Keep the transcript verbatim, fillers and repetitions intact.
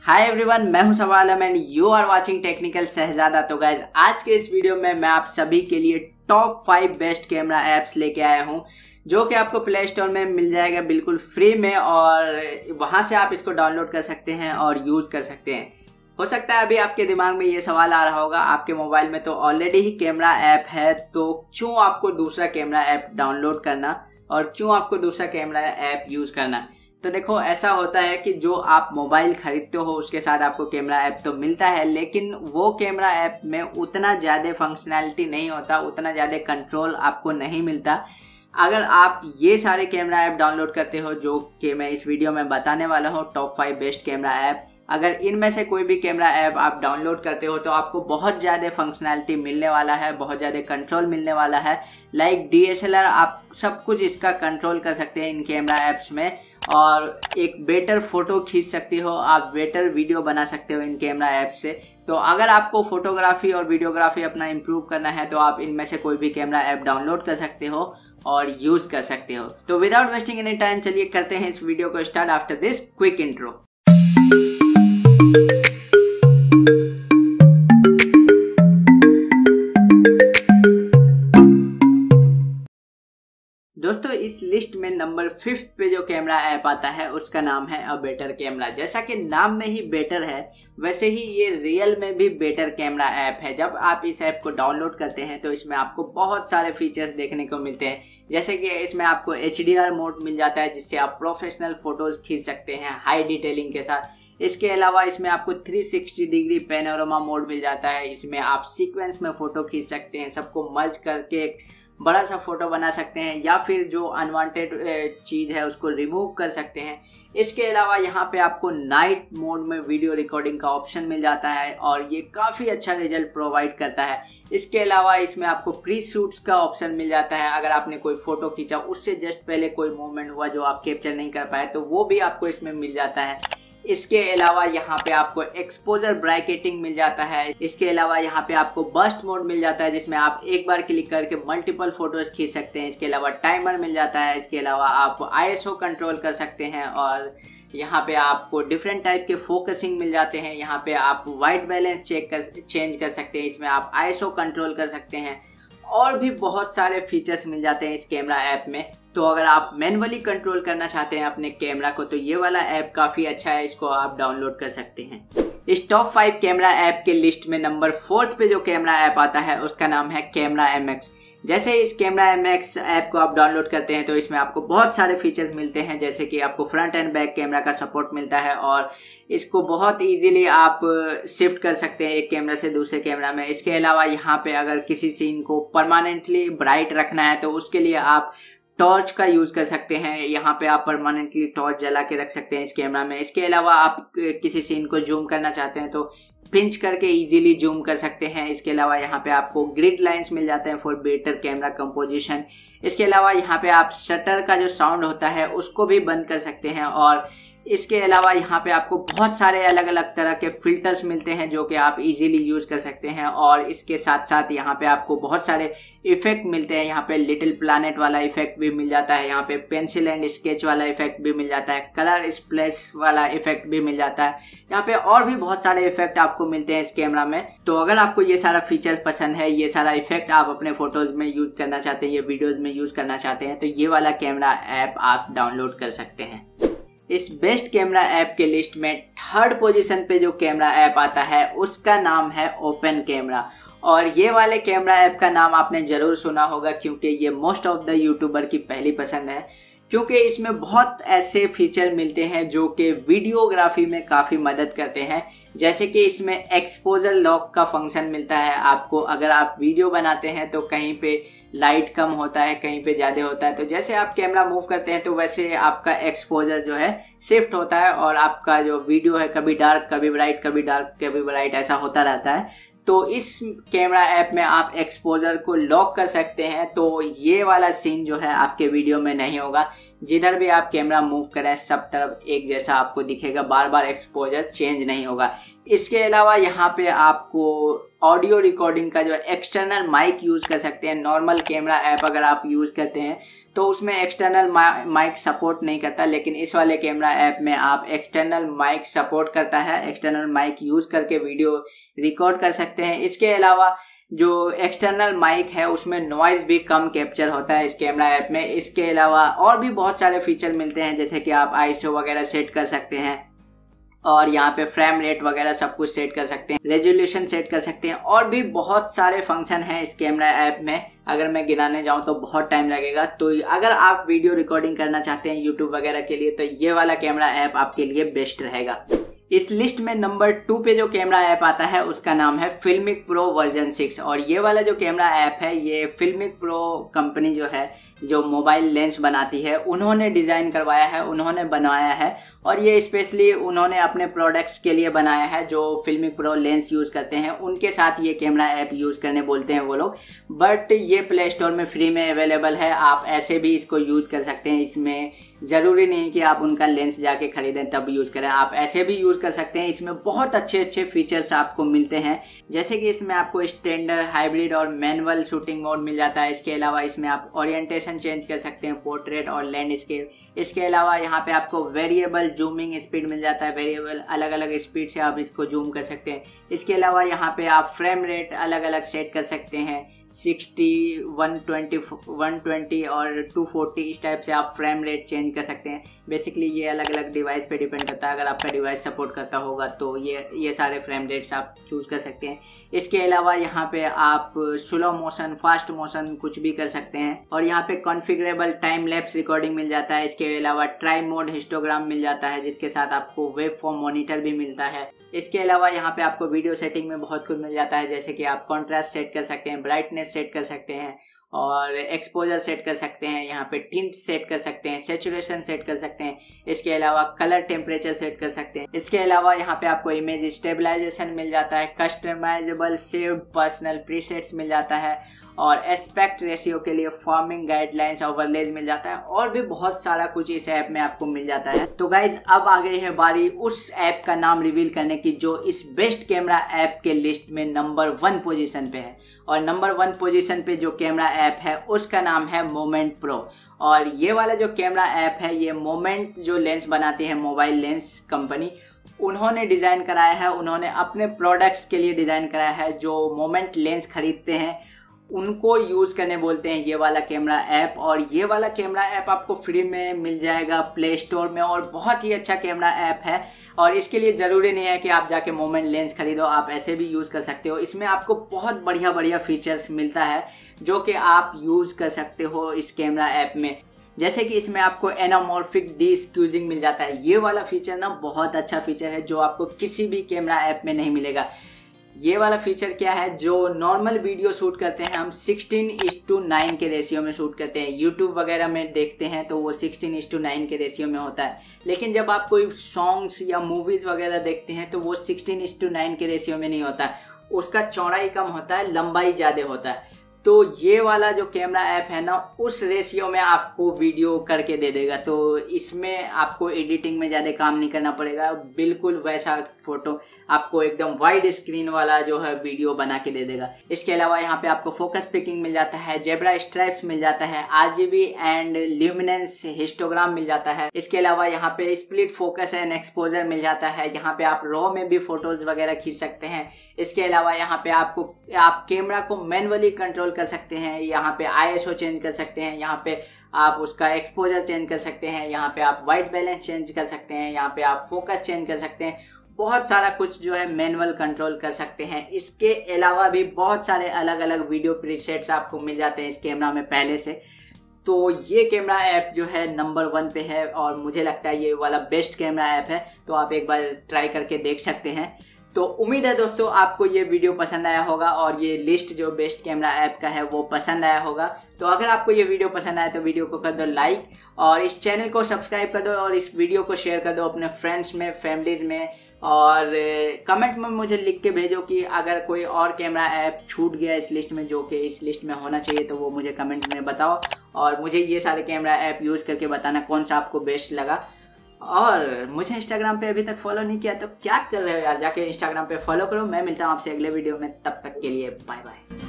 हाय everyone, मैं हूं सवालम and you are watching technical Shahzada. तो गाइज, आज के इस वीडियो में मैं आप सभी के लिए top five best camera apps लेके आया हूं, जो कि आपको प्ले स्टोर में मिल जाएगा बिल्कुल फ्री में, और वहां से आप इसको डाउनलोड कर सकते हैं और यूज कर सकते हैं। हो सकता है अभी आपके दिमाग में ये सवाल आ रहा होगा, आपके मोबाइल में तो ऑलरेडी ही कैमरा ऐप है, तो क्यों आपको दूसरा कैमरा ऐप डाउनलोड करना और क्यों आपको दूसरा कैमरा ऐप यूज करना। तो देखो, ऐसा होता है कि जो आप मोबाइल खरीदते हो उसके साथ आपको कैमरा ऐप तो मिलता है, लेकिन वो कैमरा ऐप में उतना ज़्यादा फंक्शनैलिटी नहीं होता, उतना ज़्यादा कंट्रोल आपको नहीं मिलता। अगर आप ये सारे कैमरा ऐप डाउनलोड करते हो जो कि मैं इस वीडियो में बताने वाला हूँ, top five best camera app, अगर इनमें से कोई भी कैमरा ऐप आप डाउनलोड करते हो तो आपको बहुत ज़्यादा फंक्शनैलिटी मिलने वाला है, बहुत ज़्यादा कंट्रोल मिलने वाला है। Like D S L R, आप सब कुछ इसका कंट्रोल कर सकते हैं इन कैमरा ऐप्स में, और एक बेटर फोटो खींच सकते हो, आप बेटर वीडियो बना सकते हो इन कैमरा ऐप से। तो अगर आपको फोटोग्राफी और वीडियोग्राफी अपना इम्प्रूव करना है तो आप इनमें से कोई भी कैमरा ऐप डाउनलोड कर सकते हो और यूज़ कर सकते हो। तो विदाउट वेस्टिंग एनी टाइम, चलिए करते हैं इस वीडियो को start after this quick intro. दोस्तों, इस लिस्ट में नंबर फिफ्थ पे जो कैमरा ऐप आता है उसका नाम है अ बेटर कैमरा। जैसा कि नाम में ही बेटर है, वैसे ही ये रियल में भी बेटर कैमरा ऐप है। जब आप इस ऐप को डाउनलोड करते हैं तो इसमें आपको बहुत सारे फीचर्स देखने को मिलते हैं, जैसे कि इसमें आपको एच डी आर मोड मिल जाता है, जिससे आप प्रोफेशनल फोटोज खींच सकते हैं हाई डिटेलिंग के साथ। इसके अलावा इसमें आपको three sixty degree panorama mode मिल जाता है, इसमें आप सीक्वेंस में फ़ोटो खींच सकते हैं, सबको मर्ज करके एक बड़ा सा फोटो बना सकते हैं, या फिर जो अनवांटेड चीज़ है उसको रिमूव कर सकते हैं। इसके अलावा यहाँ पे आपको नाइट मोड में वीडियो रिकॉर्डिंग का ऑप्शन मिल जाता है और ये काफ़ी अच्छा रिजल्ट प्रोवाइड करता है। इसके अलावा इसमें आपको प्री शूट्स का ऑप्शन मिल जाता है। अगर आपने कोई फ़ोटो खींचा, उससे जस्ट पहले कोई मोमेंट हुआ जो आप कैप्चर नहीं कर पाए, तो वो भी आपको इसमें मिल जाता है। इसके अलावा यहाँ पे आपको एक्सपोजर ब्रैकेटिंग मिल जाता है। इसके अलावा यहाँ पे आपको बर्स्ट मोड मिल जाता है, जिसमें आप एक बार क्लिक करके मल्टीपल फोटोज खींच सकते हैं। इसके अलावा टाइमर मिल जाता है। इसके अलावा आप आई एस ओ कंट्रोल कर सकते हैं, और यहाँ पे आपको डिफरेंट टाइप के फोकसिंग मिल जाते हैं। यहाँ पे आप वाइट बैलेंस चेक कर चेंज कर सकते हैं, इसमें आप आई एस ओ कंट्रोल कर सकते हैं, और भी बहुत सारे फीचर्स मिल जाते हैं इस कैमरा ऐप में। तो अगर आप मैन्युअली कंट्रोल करना चाहते हैं अपने कैमरा को, तो ये वाला ऐप काफ़ी अच्छा है, इसको आप डाउनलोड कर सकते हैं। इस टॉप फाइव कैमरा ऐप के लिस्ट में नंबर फोर्थ पे जो कैमरा ऐप आता है उसका नाम है कैमरा एम एक्स। जैसे इस कैमरा एम एक्स ऐप को आप डाउनलोड करते हैं तो इसमें आपको बहुत सारे फीचर्स मिलते हैं, जैसे कि आपको फ्रंट एंड बैक कैमरा का सपोर्ट मिलता है, और इसको बहुत इजीली आप शिफ्ट कर सकते हैं एक कैमरा से दूसरे कैमरा में। इसके अलावा यहाँ पे अगर किसी सीन को परमानेंटली ब्राइट रखना है तो उसके लिए आप टॉर्च का यूज़ कर सकते हैं। यहाँ पे आप परमानेंटली टॉर्च जला के रख सकते हैं इस कैमरा में। इसके अलावा आप किसी सीन को जूम करना चाहते हैं तो पिंच करके इजीली जूम कर सकते हैं। इसके अलावा यहाँ पे आपको ग्रिड लाइंस मिल जाते हैं फॉर बेटर कैमरा कंपोजिशन। इसके अलावा यहाँ पे आप शटर का जो साउंड होता है उसको भी बंद कर सकते हैं, और इसके अलावा यहाँ पे आपको बहुत सारे अलग अलग तरह के फिल्टर्स मिलते हैं जो कि आप इजीली यूज़ कर सकते हैं। और इसके साथ साथ यहाँ पे आपको बहुत सारे इफेक्ट मिलते हैं। यहाँ पे लिटिल प्लैनेट वाला इफेक्ट भी मिल जाता है, यहाँ पे पेंसिल एंड स्केच वाला इफेक्ट भी मिल जाता है, कलर स्प्लैश वाला इफेक्ट भी मिल जाता है। यहाँ पे और भी बहुत सारे इफेक्ट आपको मिलते हैं इस कैमरा में। तो अगर आपको ये सारा फीचर पसंद है, ये सारा इफेक्ट आप अपने फोटोज में यूज़ करना चाहते हैं, ये वीडियोज़ में यूज़ करना चाहते हैं, तो ये वाला कैमरा ऐप आप डाउनलोड कर सकते हैं। इस बेस्ट कैमरा ऐप के लिस्ट में थर्ड पोजीशन पे जो कैमरा ऐप आता है उसका नाम है ओपन कैमरा। और ये वाले कैमरा ऐप का नाम आपने ज़रूर सुना होगा, क्योंकि ये मोस्ट ऑफ द यूट्यूबर की पहली पसंद है, क्योंकि इसमें बहुत ऐसे फीचर मिलते हैं जो कि वीडियोग्राफी में काफ़ी मदद करते हैं। जैसे कि इसमें एक्सपोजर लॉक का फंक्शन मिलता है आपको। अगर आप वीडियो बनाते हैं तो कहीं पे लाइट कम होता है, कहीं पे ज़्यादा होता है, तो जैसे आप कैमरा मूव करते हैं तो वैसे आपका एक्सपोजर जो है शिफ्ट होता है, और आपका जो वीडियो है कभी डार्क कभी ब्राइट, कभी डार्क कभी ब्राइट, ऐसा होता रहता है। तो इस कैमरा ऐप में आप एक्सपोजर को लॉक कर सकते हैं, तो ये वाला सीन जो है आपके वीडियो में नहीं होगा। जिधर भी आप कैमरा मूव करें सब तरफ एक जैसा आपको दिखेगा, बार बार एक्सपोजर चेंज नहीं होगा। इसके अलावा यहाँ पे आपको ऑडियो रिकॉर्डिंग का जो एक्सटर्नल माइक यूज़ कर सकते हैं। नॉर्मल कैमरा ऐप अगर आप यूज़ करते हैं तो उसमें एक्सटर्नल माइक सपोर्ट नहीं करता, लेकिन इस वाले कैमरा ऐप में आप एक्सटर्नल माइक सपोर्ट करता है। एक्सटर्नल माइक यूज करके वीडियो रिकॉर्ड कर सकते हैं। इसके अलावा जो एक्सटर्नल माइक है उसमें नॉइज भी कम कैप्चर होता है इस कैमरा ऐप में। इसके अलावा और भी बहुत सारे फीचर मिलते हैं, जैसे कि आप आईएसओ वगैरह सेट कर सकते हैं और यहाँ पे फ्रेम रेट वगैरह सब कुछ सेट कर सकते हैं, रेजोल्यूशन सेट कर सकते हैं, और भी बहुत सारे फंक्शन हैं इस कैमरा ऐप में। अगर मैं गिनाने जाऊँ तो बहुत टाइम लगेगा। तो अगर आप वीडियो रिकॉर्डिंग करना चाहते हैं यूट्यूब वगैरह के लिए तो ये वाला कैमरा ऐप आपके लिए बेस्ट रहेगा। इस लिस्ट में नंबर टू पे जो कैमरा ऐप आता है उसका नाम है फिल्मिक प्रो वर्जन सिक्स। और ये वाला जो कैमरा ऐप है ये फिल्मिक प्रो कंपनी जो है जो मोबाइल लेंस बनाती है उन्होंने डिज़ाइन करवाया है, उन्होंने बनाया है, और ये स्पेशली उन्होंने अपने प्रोडक्ट्स के लिए बनाया है जो फिल्मिक प्रो लेंस यूज़ करते हैं उनके साथ ये कैमरा ऐप यूज़ करने बोलते हैं वो लोग। बट ये प्ले स्टोर में फ्री में अवेलेबल है, आप ऐसे भी इसको यूज़ कर सकते हैं। इसमें ज़रूरी नहीं कि आप उनका लेंस जाके खरीदें तब यूज़ करें, आप ऐसे भी यूज़ कर सकते हैं। इसमें बहुत अच्छे अच्छे फीचर्स आपको मिलते हैं, जैसे कि इसमें आपको स्टैंडर्ड, हाइब्रिड और मैनुअल शूटिंग मोड मिल जाता है। इसके अलावा इसमें आप ओरिएंटेशन चेंज कर सकते हैं, पोर्ट्रेट और लैंडस्केप। इसके अलावा यहाँ पे आपको वेरिएबल जूमिंग स्पीड मिल जाता है, वेरिएबल अलग अलग स्पीड से आप इसको जूम कर सकते हैं। इसके अलावा यहाँ पे आप फ्रेम रेट अलग अलग सेट कर सकते हैं, sixty, one twenty, one twenty और टू फोर्टी, इस टाइप से आप फ्रेम रेट चेंज कर सकते हैं। बेसिकली ये अलग अलग डिवाइस पे डिपेंड करता है, अगर आपका डिवाइस सपोर्ट करता होगा तो ये ये सारे फ्रेम रेट्स आप चूज़ कर सकते हैं। इसके अलावा यहाँ पे आप स्लो मोशन, फास्ट मोशन कुछ भी कर सकते हैं, और यहाँ पे कॉन्फ़िगरेबल टाइम लैप्स रिकॉर्डिंग मिल जाता है। इसके अलावा ट्राई मोड हिस्टोग्राम मिल जाता है जिसके साथ आपको वेब फॉर्म मॉनिटर भी मिलता है। इसके अलावा यहाँ पे आपको वीडियो सेटिंग में बहुत कुछ मिल जाता है, जैसे कि आप कॉन्ट्रास्ट सेट कर सकते हैं, ब्राइटनेस सेट कर सकते हैं और एक्सपोजर सेट कर सकते हैं, यहाँ पे टिंट सेट कर सकते हैं, सैचुरेशन सेट कर सकते हैं। इसके अलावा कलर टेम्परेचर सेट कर सकते हैं। इसके अलावा यहाँ पे आपको इमेज स्टेबलाइजेशन मिल जाता है, कस्टमाइजेबल सेव्ड पर्सनल प्रीसेट्स मिल जाता है, और एस्पेक्ट रेशियो के लिए फॉर्मिंग गाइडलाइंस ओवरलेज मिल जाता है, और भी बहुत सारा कुछ इस ऐप में आपको मिल जाता है। तो गाइज अब आ गई है बारी उस ऐप का नाम रिवील करने की जो इस बेस्ट कैमरा ऐप के लिस्ट में नंबर वन पोजीशन पे है। और नंबर वन पोजीशन पे जो कैमरा ऐप है उसका नाम है मोमेंट प्रो। और ये वाला जो कैमरा ऐप है ये मोमेंट जो लेंस बनाती है मोबाइल लेंस कंपनी, उन्होंने डिज़ाइन कराया है, उन्होंने अपने प्रोडक्ट्स के लिए डिज़ाइन कराया है। जो मोमेंट लेंस खरीदते हैं उनको यूज़ करने बोलते हैं ये वाला कैमरा ऐप। और ये वाला कैमरा ऐप आपको फ्री में मिल जाएगा प्ले स्टोर में, और बहुत ही अच्छा कैमरा ऐप है। और इसके लिए ज़रूरी नहीं है कि आप जाके मोमेंट लेंस खरीदो, आप ऐसे भी यूज़ कर सकते हो। इसमें आपको बहुत बढ़िया बढ़िया फीचर्स मिलता है जो कि आप यूज़ कर सकते हो इस कैमरा ऐप में। जैसे कि इसमें आपको एनामॉर्फिक डी स्क्यूजिंग मिल जाता है। ये वाला फीचर ना बहुत अच्छा फीचर है जो आपको किसी भी कैमरा ऐप में नहीं मिलेगा। ये वाला फीचर क्या है, जो नॉर्मल वीडियो शूट करते हैं हम सिक्सटीन इज टू नाइन के रेशियो में शूट करते हैं, यूट्यूब वगैरह में देखते हैं तो वो सिक्सटीन इज टू नाइन के रेशियो में होता है। लेकिन जब आप कोई सॉन्ग्स या मूवीज़ वगैरह देखते हैं तो वो सिक्सटीन इज टू नाइन के रेशियो में नहीं होता, उसका चौड़ाई कम होता है, लंबाई ज़्यादा होता है। तो ये वाला जो कैमरा ऐप है ना उस रेशियो में आपको वीडियो करके दे देगा, तो इसमें आपको एडिटिंग में ज़्यादा काम नहीं करना पड़ेगा, बिल्कुल वैसा फोटो आपको एकदम वाइड स्क्रीन वाला जो है वीडियो बना के दे देगा। इसके अलावा यहाँ पे आपको फोकस पिकिंग मिल जाता है, जेब्रा स्ट्राइप्स मिल जाता है, आरजीबी एंड ल्यूमिनेंस हिस्टोग्राम मिल जाता है। इसके अलावा यहाँ पे स्प्लिट फोकस एंड एक्सपोजर मिल जाता है, यहाँ पे आप रॉ में भी फोटोज वगैरह खींच सकते हैं। इसके अलावा यहाँ पे आपको आप कैमरा को मैनुअली कंट्रोल कर सकते हैं, यहाँ पे आईएसओ चेंज कर सकते हैं, यहाँ पे आप उसका एक्सपोजर चेंज कर सकते हैं, यहाँ पे आप वाइट बैलेंस चेंज कर सकते हैं, यहाँ पे आप फोकस चेंज कर सकते हैं। बहुत सारा कुछ जो है मैनुअल कंट्रोल कर सकते हैं। इसके अलावा भी बहुत सारे अलग अलग वीडियो प्रीसेट्स आपको मिल जाते हैं इस कैमरा में पहले से। तो ये कैमरा ऐप जो है नंबर वन पे है और मुझे लगता है ये वाला बेस्ट कैमरा ऐप है, तो आप एक बार ट्राई करके देख सकते हैं। तो उम्मीद है दोस्तों आपको ये वीडियो पसंद आया होगा और ये लिस्ट जो बेस्ट कैमरा ऐप का है वो पसंद आया होगा। तो अगर आपको ये वीडियो पसंद आया तो वीडियो को कर दो लाइक और इस चैनल को सब्सक्राइब कर दो और इस वीडियो को शेयर कर दो अपने फ्रेंड्स में, फैमिलीज में, और कमेंट में मुझे लिख के भेजो कि अगर कोई और कैमरा ऐप छूट गया इस लिस्ट में जो कि इस लिस्ट में होना चाहिए, तो वो मुझे कमेंट में बताओ और मुझे ये सारे कैमरा ऐप यूज़ करके बताना कौन सा आपको बेस्ट लगा। और मुझे इंस्टाग्राम पे अभी तक फॉलो नहीं किया तो क्या कर रहे हो यार, जाके इंस्टाग्राम पे फॉलो करो। मैं मिलता हूँ आपसे अगले वीडियो में, तब तक के लिए बाय बाय।